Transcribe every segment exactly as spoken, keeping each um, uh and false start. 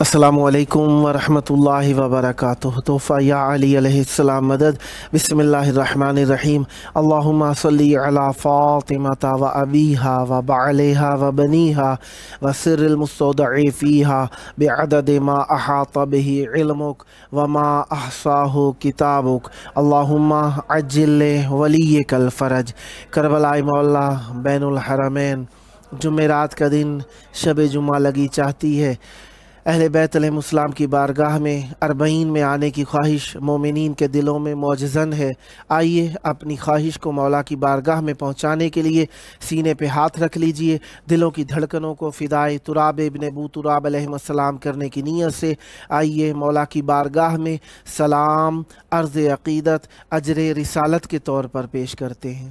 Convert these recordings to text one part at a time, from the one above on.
السلام علیکم ورحمۃ اللہ وبرکاتہ۔ تحفہ یا علی علیہ السلام مدد۔ بسم اللہ الرحمن الرحیم۔ اللہم صلی علی فاطمہ و ابیہا و بعلہا و بنیہا و سر المستودع فیہا بعدد ما احاط بہ علمک وما احصاہ کتابک۔ اللہم عجل ولیک الفرج۔ کربلائے مولا بین الحرمین، جمعرات کا دن شب جمعہ لگی چاہتی ہے۔ اہل بیت علیہ السلام کی بارگاہ میں اربعین میں آنے کی خواہش مومنین کے دلوں میں معجزن ہے۔ آئیے اپنی خواہش کو مولا کی بارگاہ میں پہنچانے کے لیے سینے پہ ہاتھ رکھ لیجئے۔ دلوں کی دھڑکنوں کو فدائے تراب ابن ابو تراب علیہ السلام کرنے کی نیت سے آئیے مولا کی بارگاہ میں سلام، عرض عقیدت، اجر رسالت کے طور پر پیش کرتے ہیں۔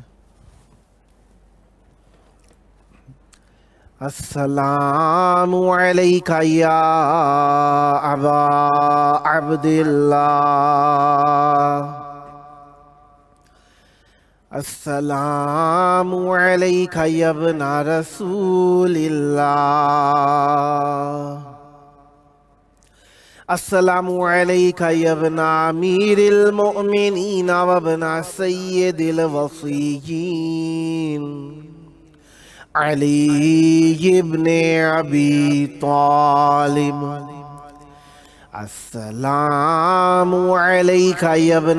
السلام علیک یا ابا عبداللہ، السلام علیک یا ابن رسول اللہ، السلام علیک یا ابن امیر المؤمنین و ابن سید الوصیین علی ابن ابی طالب، السلام علیک یا ابن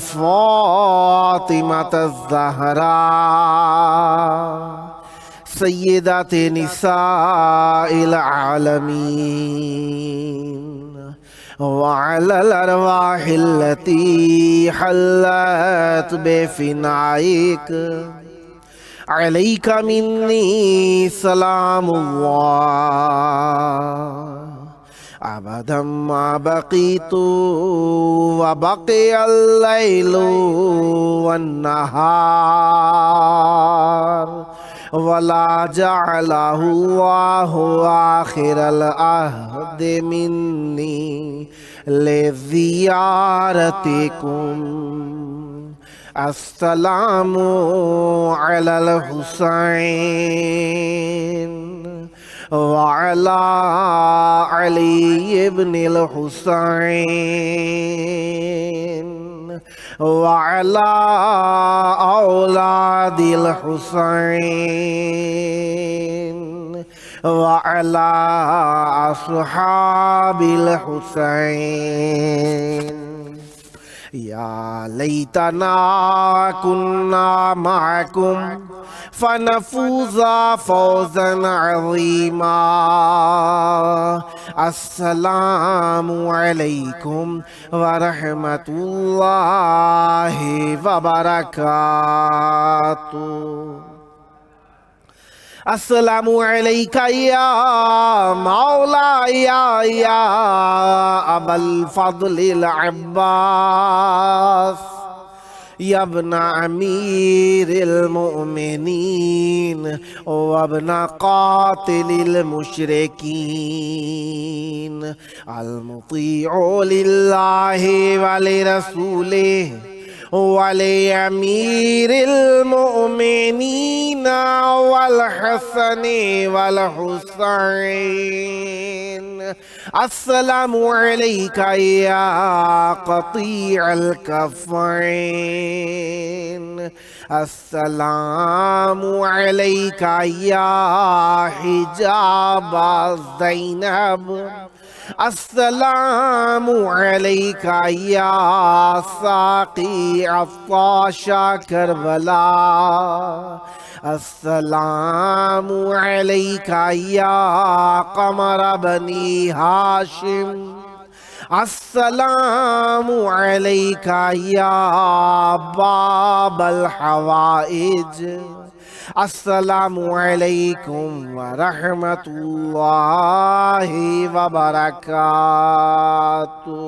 فاطمة الزہراء سیدات نساء العالمین، وعلى الارواح التي حلت بفنائک، علیک منی سلام اللہ ابدا ما بقیت وبقی اللیل والنہار ولا جعلہ اللہ آخر العہد منی لزیارتکم۔ السلام علی الحسین وعلی علی ابن الحسین وعلی اولاد الحسین وعلی اصحاب الحسین۔ یا لیتنا کننا معکم فنفوز فوزا عظیما۔ السلام علیکم ورحمۃ اللہ وبرکاتہ۔ السلام علیک یا مولا یا یا ابا الفضل العباس یا ابن امیر المؤمنین وابن قاتل المشرکین، المطیع للہ ولرسولہ ولأمیر المؤمنین والحسن والحسین۔ السلام علیک یا قطیع الکفین، السلام علیک یا حجاب زینب، السلام علیک یا ساقی عطاش کربلا، السلام علیک یا قمر بنی ہاشم، السلام علیک یا باب الحوائج، السلام علیکم ورحمۃ اللہ وبرکاتہ۔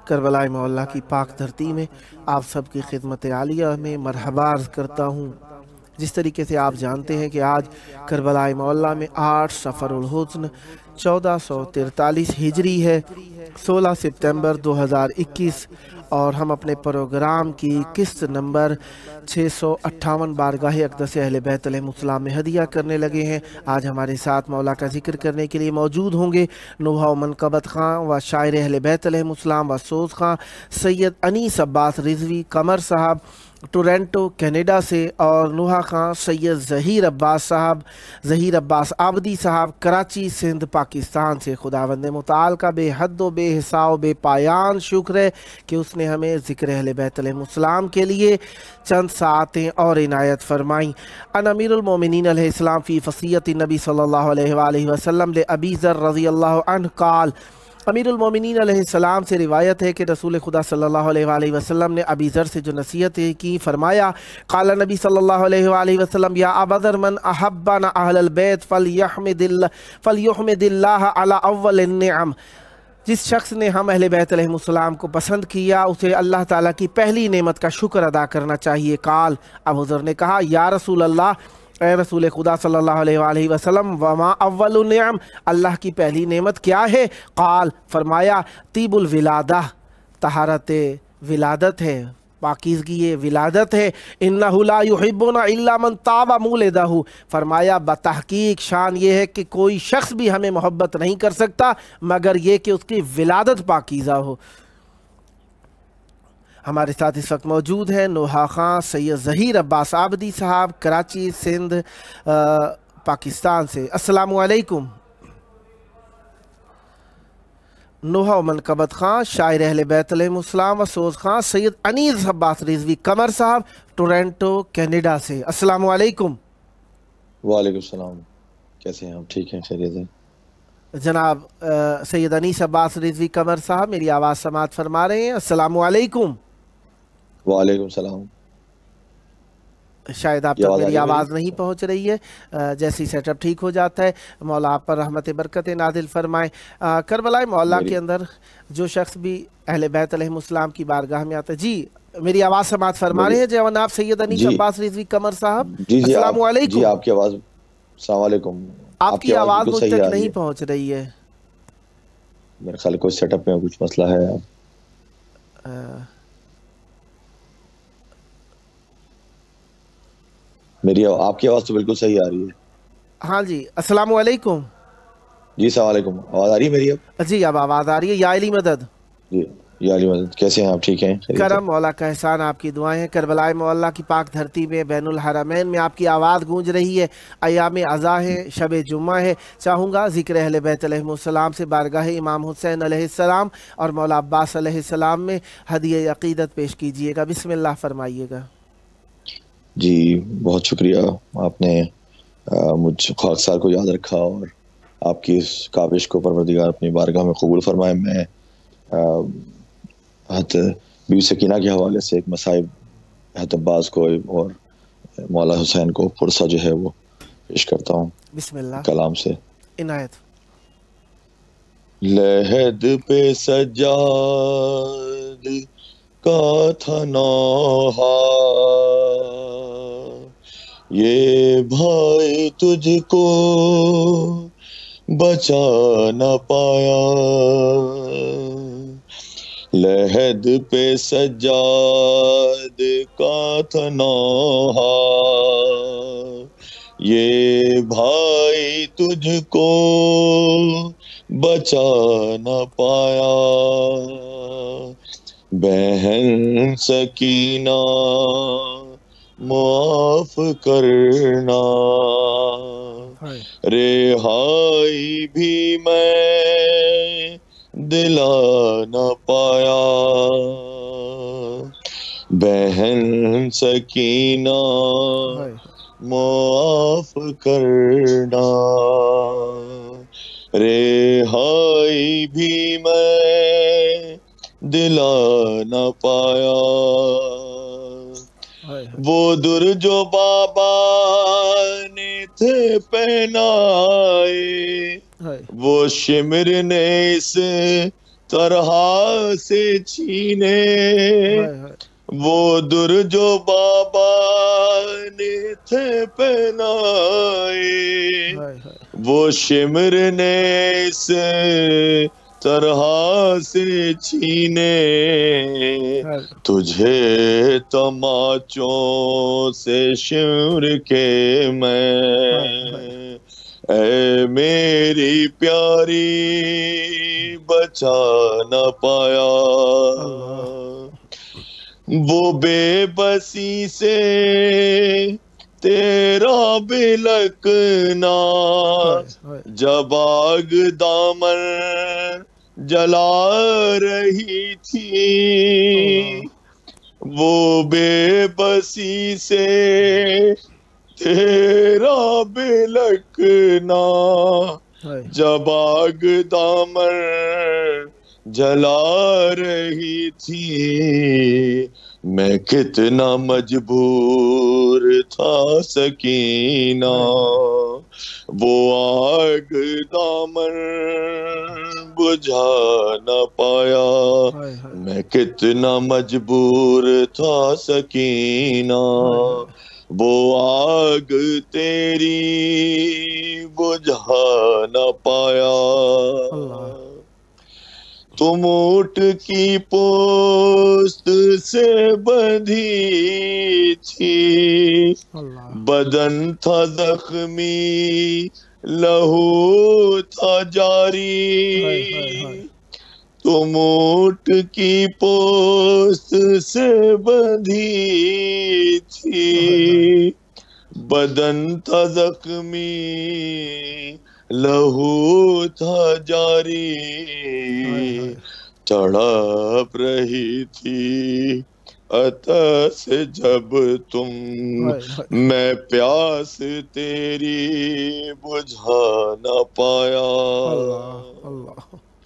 کربلائے مولا کی پاک دھرتی میں آپ سب کی خدمت عالیہ میں مرحبا عرض کرتا ہوں۔ جس طریقے سے آپ جانتے ہیں کہ آج کربلائے مولا میں آٹھ صفر الحسن چودہ سو ترتالیس ہجری ہے، سولہ ستمبر دو ہزار اکیس، اور ہم اپنے پروگرام کی قسط نمبر چھ سو اٹھاون بارگاہ اقدس اہل بیت علیہ السلام میں ہدیہ کرنے لگے ہیں۔ آج ہمارے ساتھ مولا کا ذکر کرنے کے لیے موجود ہوں گے نوحہ و منقبت خان و شاعر اہل بیت علیہ السلام و سوز خان سید انیس عباس رضوی قمر صاحب ٹورنٹو کینیڈا سے، اور نوحہ خان سید ظہیر عباس صاحب ظہیر عباس عابدی صاحب کراچی سندھ پاکستان سے۔ خداوند متعال کا بے حد و بے حساب و بے پایان شکر ہے کہ اس نے ہمیں ذکر اہل بیت علیہ السلام کے لیے چند ساعتیں اور عنایت فرمائیں۔ ان امیر المومنین علیہ السلام فی فصیت النبی صلی اللہ علیہ وآلہ وسلم لأبی ذر رضی اللہ عنہ قال، امیر المومنین علیہ السلام سے روایت ہے کہ رسول خدا صلی اللہ علیہ وآلہ وسلم نے ابی ذر سے جو نصیحت کی، فرمایا قال نبی صلی اللہ علیہ وآلہ وسلم یا ابا ذر من احبنا اہل البیت فلیحمد اللہ فلیحمد اللہ علی اول النعم، جس شخص نے ہم اہل بیت علیہ السلام کو پسند کیا اسے اللہ تعالیٰ کی پہلی نعمت کا شکر ادا کرنا چاہیے۔ قال، ابو ذر نے کہا یا رسول اللہ، اے رسول خدا صلی اللہ علیہ وآلہ وسلم، وما اول النعم، اللہ کی پہلی نعمت کیا ہے؟ قال، فرمایا طیب الولادہ، طہارت ولادت ہے، پاکیزگی ولادت ہے۔ انہ لا یحبنا الا من طاب مولدہ، فرمایا بتحقیق شان یہ ہے کہ کوئی شخص بھی ہمیں محبت نہیں کر سکتا مگر یہ کہ اس کی ولادت پاکیزہ ہو۔ ہمارے ساتھ اس وقت موجود ہیں نوحہ خان سید ظہیر عباس عابدی صاحب کراچی سندھ پاکستان سے۔ السلام علیکم۔ نوحہ و منقبت خان شاعر اہل بیت علیہ السلام و سوز خان سید انیس عباس رضوی قمر صاحب ٹورنٹو کینیڈا سے۔ السلام علیکم۔ وعلیکم السلام، کیسے ہیں آپ؟ ٹھیک ہیں، خیریت ہے؟ جناب سید انیس عباس رضوی قمر صاحب میری آواز سماعت فرما رہے ہیں؟ السلام علیکم۔ وعلیکم السلام۔ شاید آپ تک میری آواز نہیں پہنچ رہی ہے، جیسی سیٹ اپ ٹھیک ہو جاتا ہے مولا آپ پر رحمت برکت نازل فرمائے۔ کربلائے مولا کے اندر جو شخص بھی اہل بیت علیہ السلام کی بارگاہ میں آتا ہے، جی میری آواز سماعت فرما رہے ہیں جناب سید انیس عباس رضوی قمر صاحب؟ السلام علیکم۔ جی آپ کی آواز، السلام علیکم، آپ کی آواز مجھ تک نہیں پہنچ رہی ہے، میرے خیال کوئی سیٹ اپ میں کچھ مسئلہ ہے۔ میری آپ کی آواز تو بالکل صحیح آ رہی ہے۔ ہاں جی، السلام علیکم۔ جی السلام علیکم، آواز آ رہی ہے میری اب؟ جی اب آواز آ رہی ہے۔ یا علی مدد۔ جی یا علی مدد، کیسے ہیں آپ؟ ٹھیک ہیں؟ کرم مولا کا احسان، آپ کی دعائیں ہیں۔ کربلائے مولا کی پاک دھرتی میں بین الحرمین میں آپ کی آواز گونج رہی ہے، ایام عزا ہے، شب جمعہ ہے۔ چاہوں گا ذکر اہل بیت علیہ السلام سے بارگاہ امام حسین علیہ السلام اور مولا عباس علیہ السلام میں ہدیہ عقیدت پیش کیجئے گا۔ بسم اللہ فرمائیے گا۔ جی بہت شکریہ، آپ نے مجھ خاکسار کو یاد رکھا اور آپ کی اس کاوش کو پروردگار اپنی بارگاہ میں قبول فرمائے۔ میں حضرت بیوی سکینہ کے حوالے سے ایک مصائب حضرت عباس کو اور مولا حسین کو پرسہ جو ہے وہ پیش کرتا ہوں بسم اللہ کلام سے۔ عنایت۔ لحد پہ سجاد کا تھا نوحہ، یہ بھائی تجھ کو بچا نہ پایا، لحد پہ سجاد کا تھا نوحہ، یہ بھائی تجھ کو بچا نہ پایا، بہن سکینہ معاف کرنا، رہائی بھی میں دلا نہ پایا، بہن سکینہ معاف کرنا، رہائی بھی میں دلا نہ پایا، وہ در جو بابا نے تھے پہنائے، وہ شمر نے اس طرح سے چھینے، ہائے ہائے وہ در جو بابا نے تھے پہنائے، ہائے ہائے وہ شمر نے اس طرح سے چھینے، ہائے تجھے تماچوں سے شمر کے ہائے ہائے میں، اے میری پیاری بچا نہ پایا، اللہ وہ بے بسی سے تیرا بلکنا، ہائے ہائے جب آگ دامن جلا رہی تھی، اللہ وہ بے بسی سے تیرا بلکنا، ہائے جب آگ دامن جلا رہی تھی، میں کتنا مجبور تھا سکینہ، ہائے وہ آگ دامن بجھا نہ پایا، ہائے ہائے میں کتنا مجبور تھا سکینہ، ہائے ہائے وہ آگ تیری بجھا نہ پایا، اللہ تم اونٹ کی پوست سے بندھی تھی، اللہ بدن تھا زخمی لہو تھا جاری، ہائے ہائے ہائے تم اونٹ کی پوست سے بندھی تھی، ہائے ہائے بدن تھا زخمی لہو تھا جاری، ہائے ہائے تڑپ رہی تھی عطا سے جب تم، ہائے ہائے میں پیاس تیری بجھا نہ پایا، اللہ اللہ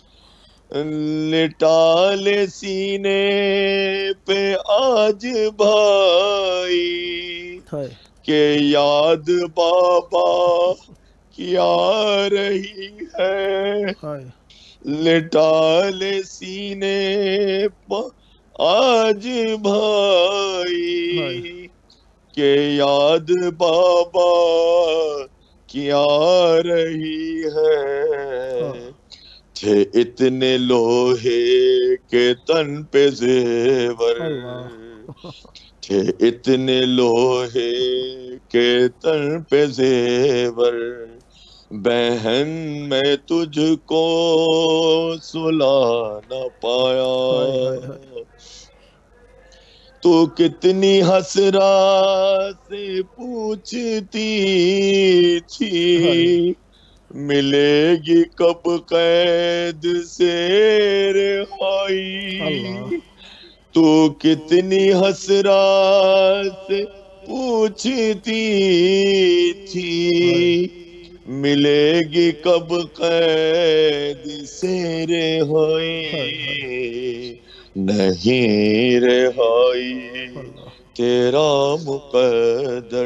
لٹا لے سینے پہ آج بھائی، ہائے کہ یاد بابا کی آ رہی ہے، ہائے لٹا لے سینے پہ آج بھائی، کہ یاد بابا کی آ رہی ہے، ہاں تھے اتنے لوہے کے تن پہ زیور، اللہ تھے اتنے لوہے کے تن پہ زیور، بہن میں تجھ کو سلا نہ پایا، ہائے ہائے ہائے تو کتنی حسرات سے پوچھتی تھی، ہائے ملے گی کب قید سے رہائی، اللہ تو کتنی حسرات سے پوچھتی تھی، ملے گی کب قید سے رہائی، ہائے ہائے نہیں رہائی اللہ تیرا مقدر،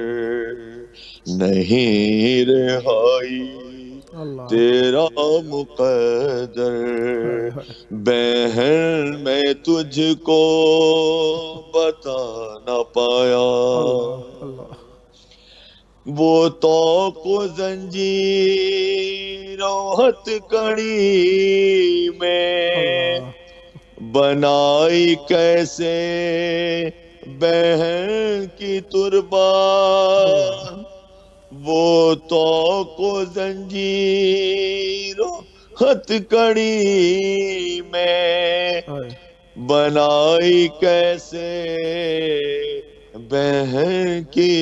نہیں رہائی اللہ تیرا مقدر، ہائے ہائے بہن میں تجھ کو بتا نہ پایا، اللہ اللہ وہ توق و زنجیر و ہتھ کڑی میں اللہ بنائی کیسے بہن کی اللہ تربان، وہ توق و زنجیر و ہتھ کڑی میں ہائے بنائی کیسے بہن کی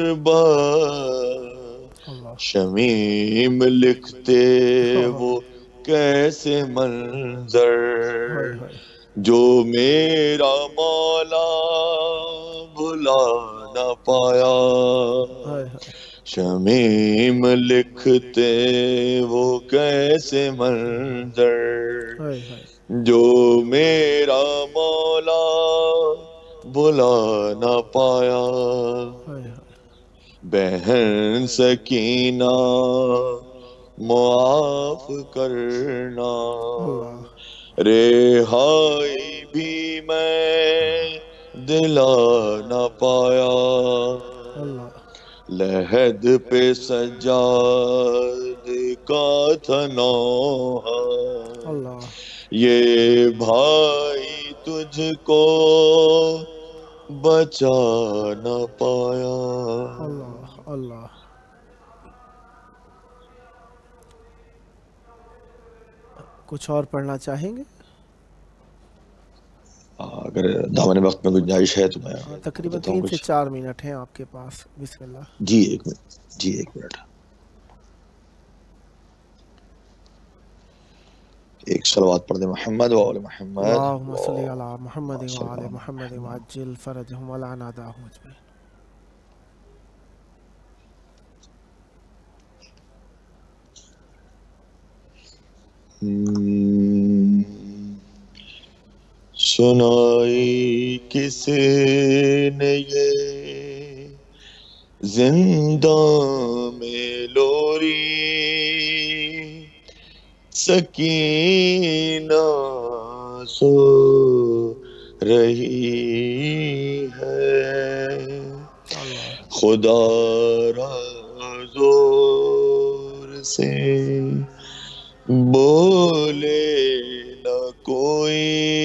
تربان، اللہ شمیم لکھتے ہاں وہ کیسے منظر، ہائے ہائے جو میرا مولا بھلا نہ پایا، ہائے ہائے شمیم لکھتے وہ کیسے منظر، ہائے ہائے جو میرا مولا بھلا نہ پایا، ہائے ہائے بہن سکینہ معاف کرنا، اللہ رہائی بھی میں دلا نہ پایا، اللہ لحد پہ سجاد کا تھا نوحہ، اللہ یہ بھائی تجھ کو بچا نہ پایا۔ اللہ اللہ۔ کچھ اور پڑھنا چاہیں گے؟ اگر دامن وقت میں گنجائش ہے تو میں تقریباً دیتا ہوں تین سے کچھ۔ چار منٹ ہیں آپ کے پاس، بسم اللہ۔ جی ایک منٹ، جی ایک منٹ، ایک صلوات پڑھ دیں محمد و آل محمد۔ اللہم صلی علی محمد و آل محمد وعجل فرجہم ولعن اعداءہم اجمعین۔ سنائی کسی نے یہ زندہ میں لوری، سکینہ سو رہی ہے، خدا را زور سے بولے نہ کوئی،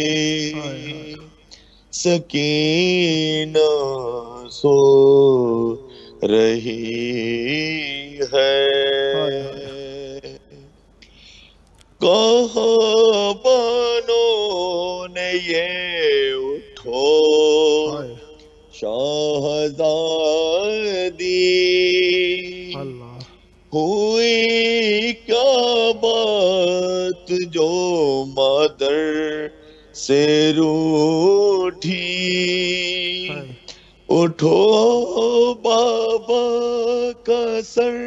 سکینہ سو رہی ہے، کہاں بانوں نے یہ اٹھو شہزادی، ہوئی کیا بات جو مادر سے روٹھی، اٹھو بابا کا سر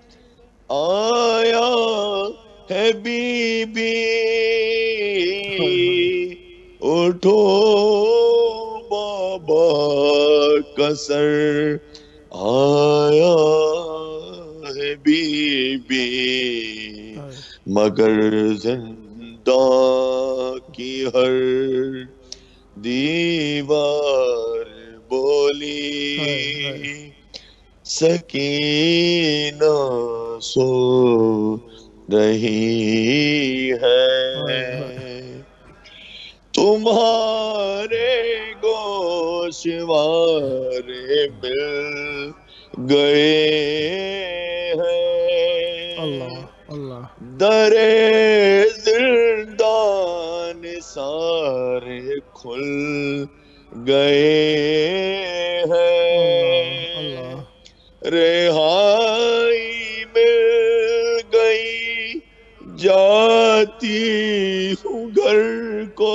آیا ہے بی بی، اٹھو بابا کا سر آیا ہے بی بی، مگر زندہ کی ہر دیوار بولی، سکینہ سو رہی ہے، تمہارے گوشوارے مل گئے ہیں، در زندان سارے کھل گئے ہیں، رہائی مل گئی جاتی ہوں گھر کو،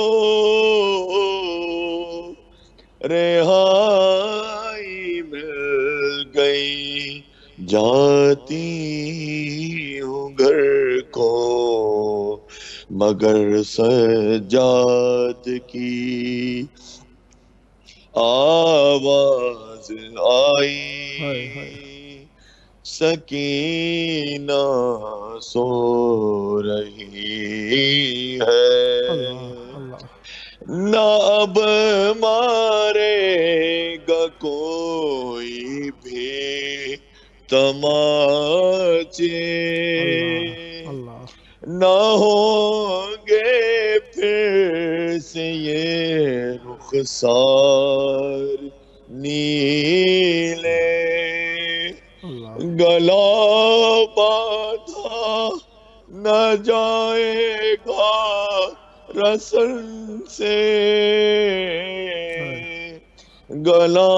رہائی مل گئی جاتی ہوں گھر کو، مگر سجاد کی آواز آئی، سکینہ سو رہی ہے، نہ اب مارے گا کوئی بھی تماچے، نہ ہوں گے پھر سے یہ رخسار نیلے، گلا باندھا نہ جائے گا رسن سے، گلا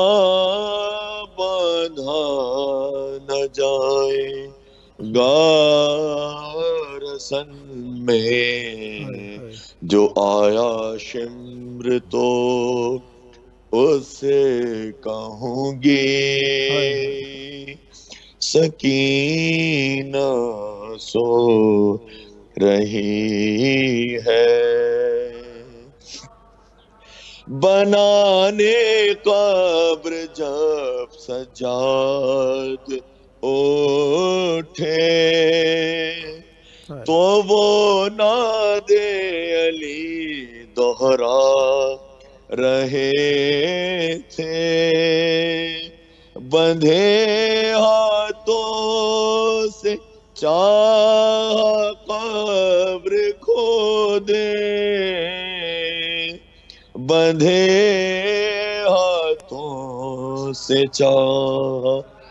باندھا نہ جائے گا رسن میں، جو آیا شمر تو اس سے کہوں گی، سکینہ سو رہی ہے، بنانے قبر جب سجاد اٹھے، تو وہ نادے علی दोहरा रहे थे, बंधे हाथों से चाह कब्र खोदे, बंधे हाथों से चाह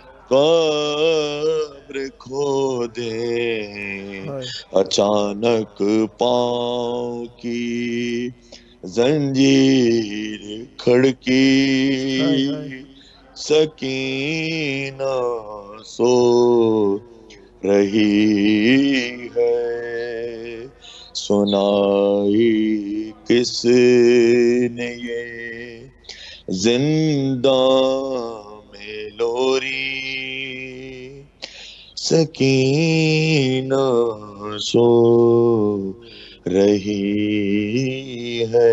कब्र खोदे, अचानक पाँव की जंजीर खड़की, सकीना सो रही है, सुनाई किसने ये जिंदा में लोरी, सकीना सो रही है.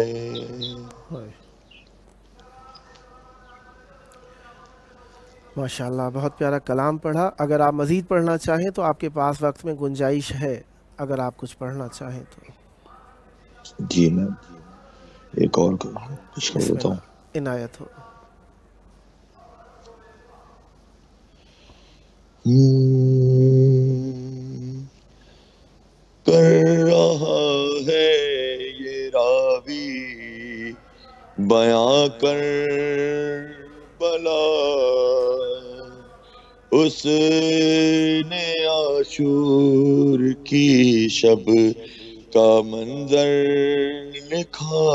माशाअल्लाह, बहुत प्यारा कलाम पढ़ा. अगर आप मज़ीद पढ़ना चाहें तो आपके पास वक्त में गुंजाइश है, अगर आप कुछ पढ़ना चाहें तो. जी मैं एक और कुछ कर देता हूँ. इनायत हो. कर रहा है ये रावी बयां कर बला, उसने आशूर की शब का मंजर लिखा,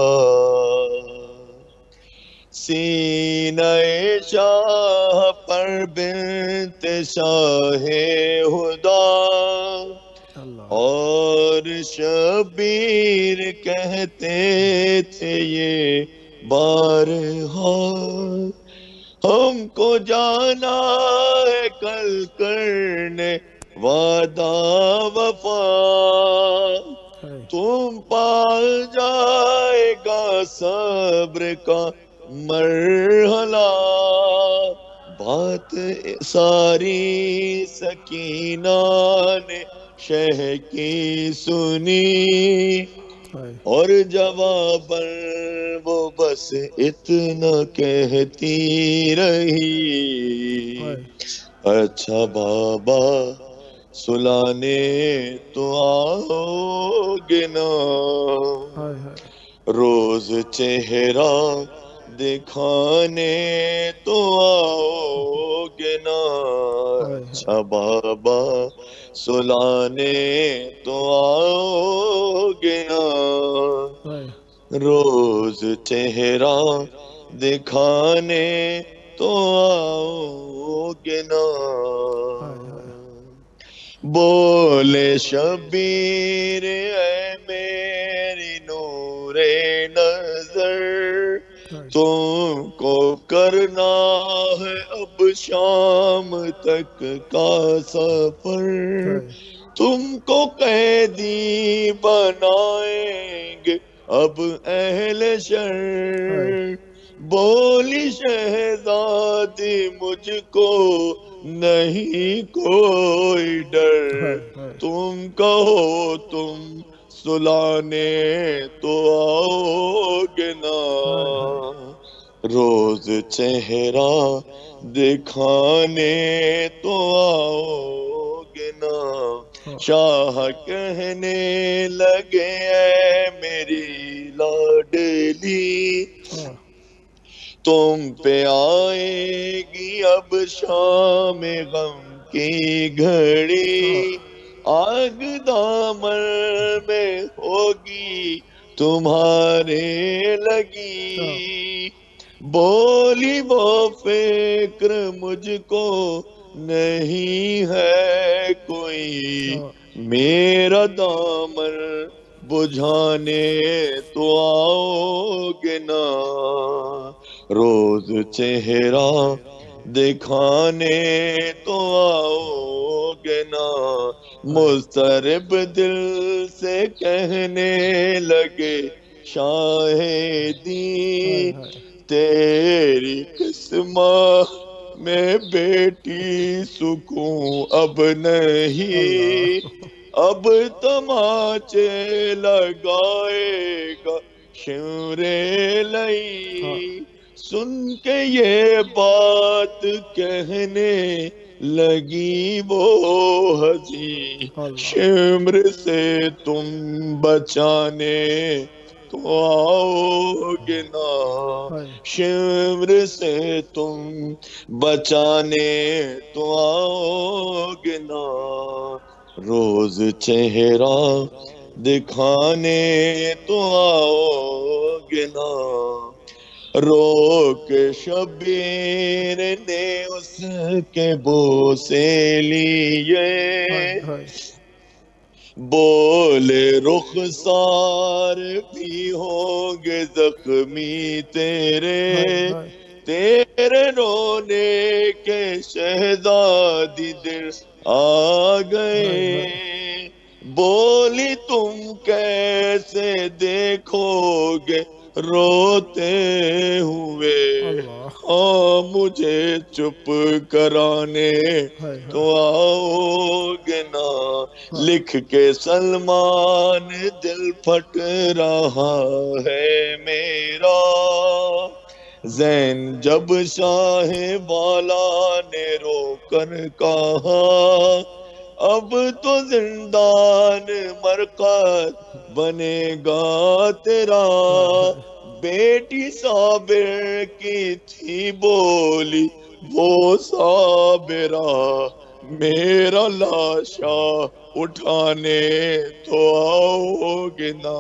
सीने शाह पर बिन्त शाहे हुदा, और शबीर कहते थे ये बारहा, हमको जाना है कल करने वादा वफा, तुम पा जाएगा सब्र का मरहला, बात सारी सकीना ने शह की सुनी, और जवाबन वो बस इतना कहती रही, अच्छा बाबा सुलाने तो आओगे ना, रोज चेहरा दिखाने तो आओगे ना, अच्छा बाबा सुलाने तो आओगे ना, रोज चेहरा दिखाने तो आओगे ना. बोले शबीर ऐ मेरी नूरे नजर, तुमको करना है अब शाम तक का सफर, तुमको कैदी बनाएंगे अब अहले शर, बोली शहजादी मुझको नहीं कोई डर, तुम कहो तुम सुलाने तो आओगे ना, रोज चेहरा दिखाने तो आओगे ना. शाह कहने लगे ऐ मेरी लाडली, तुम पे आएगी अब शाम गम की घड़ी, आग दामन में होगी तुम्हारे लगी, बोली वो फिक्र मुझको नहीं है कोई, मेरा दामन बुझाने तो आओगे ना, रोज चेहरा दिखाने तो आओगे ना. मुस्तरब दिल से कहने लगे शाहिदी, तेरी किस्मत में बेटी सुकून अब नहीं, अब तमाचे लगाएगा شمر لئی سن کے یہ بات کہنے لگی وہ حجی شمر سے تم بچانے تو آؤ گے نا، شمر سے تم بچانے تو آؤ گے نا، روز چہرہ دکھانے تو آؤ گے نا، رو کے شبیر نے اس کے بوسے لیے، بولے رخسار بھی ہوں گے زخمی تیرے، تیرے رونے کے شہزادی دل آ گئے، بولی تم کیسے دیکھو گے روتے ہوئے، ہاں مجھے چپ کرانے تو آؤ گے نا، لکھ کے سلمان دل پھٹ رہا ہے میرا، زین جب شاہ والا نے رو کر کہا اب تو زندان مرقد بنے گا تیرا، بیٹی صابر کی تھی بولی وہ صابرہ، میرا لاشا اٹھانے تو آؤ گے نا۔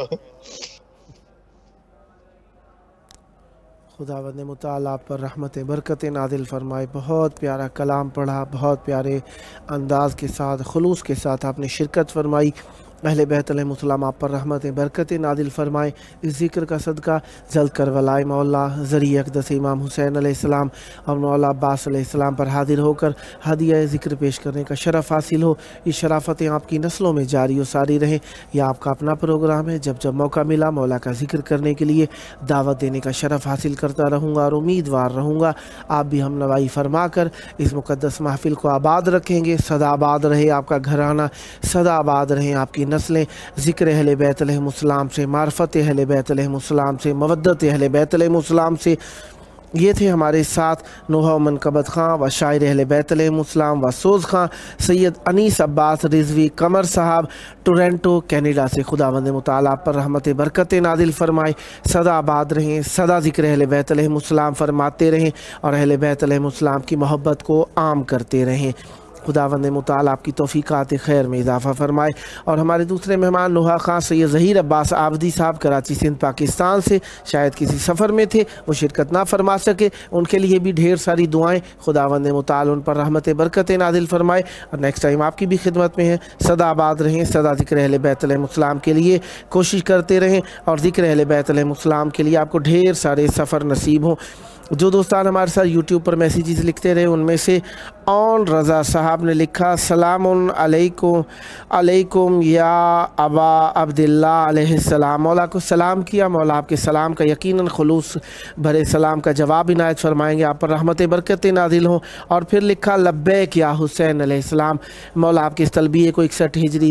خداوند متعال آپ پر رحمت برکت نازل فرمائے۔ بہت پیارا کلام پڑھا، بہت پیارے انداز کے ساتھ خلوص کے ساتھ آپ نے شرکت فرمائی۔ اہل بیت علیہ السلام آپ پر رحمت برکت نازل فرمائے۔ اس ذکر کا صدقہ جلد کربلائے مولا ذریعہ اقدس امام حسین علیہ السلام اور مولا عباس علیہ السلام پر حاضر ہو کر ہدیہ ذکر پیش کرنے کا شرف حاصل ہو۔ یہ شرافتیں آپ کی نسلوں میں جاری و ساری رہیں۔ یہ آپ کا اپنا پروگرام ہے، جب جب موقع ملا مولا کا ذکر کرنے کے لیے دعوت دینے کا شرف حاصل کرتا رہوں گا اور امیدوار رہوں گا آپ بھی ہم نوائی فرما کر اس مقدس محفل کو آباد رکھیں گے۔ سدا آباد رہے آپ کا گھرانہ، سدا آباد رہیں آپ کی نسلیں، ذکر اہل بیت علیہ السلام سے، معرفت اہل بیت علیہ السلام سے، مودت اہل بیت علیہ السلام سے۔ یہ تھے ہمارے ساتھ نوحہ و منقبت خان و شاعر اہل بیت علیہ السلام و سوز خان سید انیس عباس رضوی قمر صاحب ٹورنٹو کینیڈا سے۔ خداوند متعال آپ پر رحمت برکت نازل فرمائے، سدا آباد رہیں، سدا ذکر اہل بیت علیہ السلام فرماتے رہیں اور اہل بیت علیہ السلام کی محبت کو عام کرتے رہیں۔ خداوند متعال آپ کی توفیقات خیر میں اضافہ فرمائے۔ اور ہمارے دوسرے مہمان نوحہ خان سید ظہیر عباس آبدی صاحب کراچی سندھ پاکستان سے شاید کسی سفر میں تھے، وہ شرکت نہ فرما سکے، ان کے لیے بھی ڈھیر ساری دعائیں، خداوند متعال ان پر رحمت برکت نازل فرمائے۔ اور نیکسٹ ٹائم آپ کی بھی خدمت میں ہے، سدا آباد رہیں، سدا ذکر اہل بیت علیہ السلام کے لیے کوشش کرتے رہیں اور ذکر اہل بیت علیہ السلام کے لیے آپ کو ڈھیر سارے سفر نصیب ہوں۔ جو دوستان ہمارے ساتھ یوٹیوب پر میسیجز لکھتے رہے ان میں سے اون رضا صاحب نے لکھا سلام علیکم علیکم یا ابا عبداللہ علیہ السلام، مولا کو سلام کیا، مولا آپ کے سلام کا یقیناً خلوص بھرے سلام کا جواب عنایت فرمائیں گے، آپ پر رحمت برکت نازل ہوں۔ اور پھر لکھا لبیک یا حسین علیہ السلام، مولا آپ کے اس تلبیہ کو اکسٹھ ہجری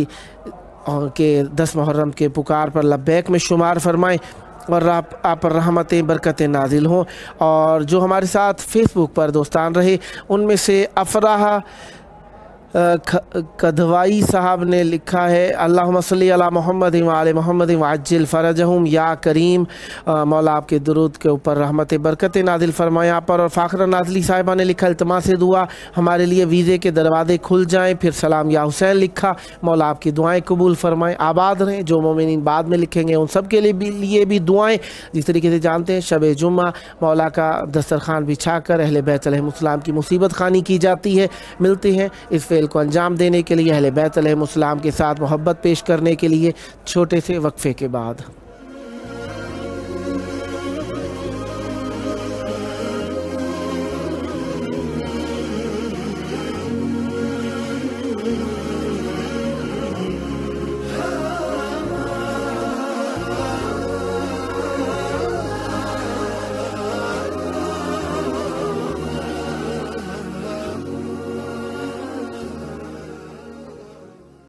کے دس محرم کے پکار پر لبیک میں شمار فرمائیں اور آپ آپ پر رحمت برکت نازل ہوں۔ اور جو ہمارے ساتھ فیس بک پر دوستان رہے ان میں سے افراح کدھوائی صاحب نے لکھا ہے اللہم صلی علی محمد وعلی محمد وعجل فرجہم، یا کریم مولا آپ کے درود کے اوپر رحمت برکت نازل فرمائیں آپ پر۔ اور فاخرہ نازلی صاحبہ نے لکھا التماس دعا ہمارے لیے ویزے کے دروازے کھل جائیں، پھر سلام یا حسین لکھا، مولا آپ کی دعائیں قبول فرمائیں، آباد رہیں۔ جو مومنین بعد میں لکھیں گے ان سب کے لیے بھی لیے بھی دعائیں۔ جس طریقے سے جانتے ہیں شب جمعہ مولا کا دسترخوان بچھا کر اہل بیت علیہ السلام کی مصیبت خوانی کی جاتی ہے۔ ملتے ہیں اس فعل کو انجام دینے کے لیے اہل بیت علیہ السلام کے ساتھ محبت پیش کرنے کے لیے چھوٹے سے وقفے کے بعد۔